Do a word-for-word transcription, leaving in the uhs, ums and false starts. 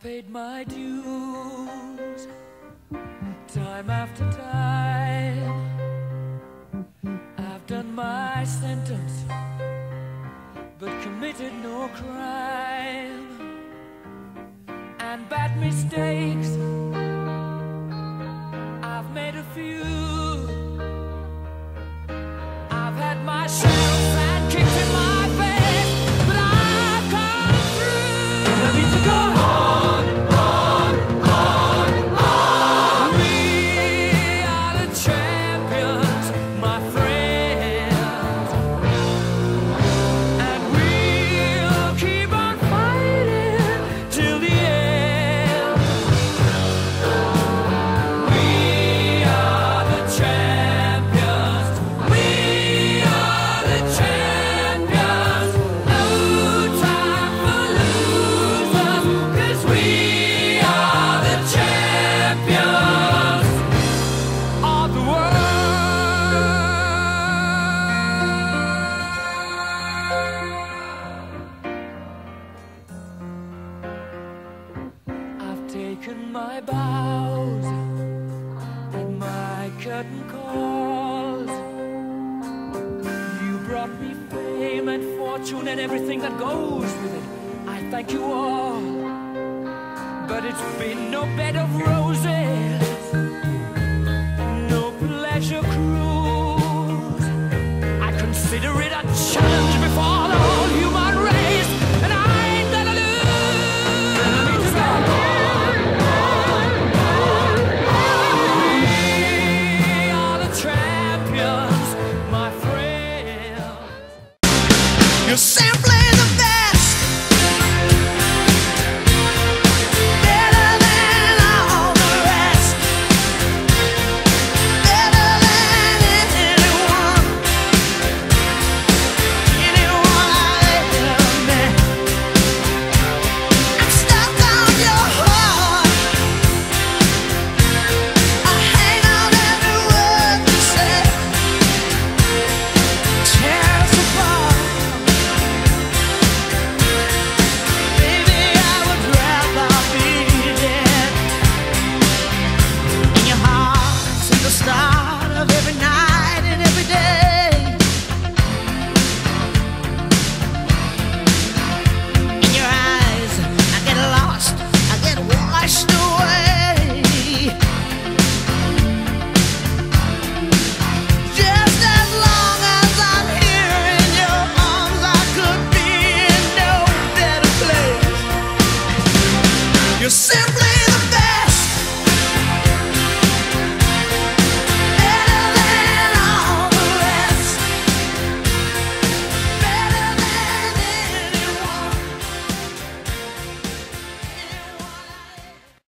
paid my dues time after time. I've done my sentence, but committed no crime. And bad mistakes, I've made a few. I've had my shells and kicked in my face, but I've come through. And I need to go on, on, on, on. We are the champions, my friends, and we'll keep on fighting till the end. We are the champions. We are the champions. No time for losers, 'cause we are the champions of the world. I've taken my bows and my curtain calls. You brought me fame and fortune and everything that goes with it. I thank you all, but it's been no bed of roses, no pleasure cruise. I consider it a challenge before the whole human race, and I ain't gonna lose. And I need to go on, on, on, on. We are the champions, my friends. You're simply the best, better than all the rest, better than anyone, anyone I've ever met. I'm stuck on your heart, I hang on every word you say. Tear us apart. Baby, I would rather be dead. In your heart's in the start of every night and every day. In your eyes, I get lost, I get washed away. Just as long as I'm here in your arms, I could be in no better place. You're simple.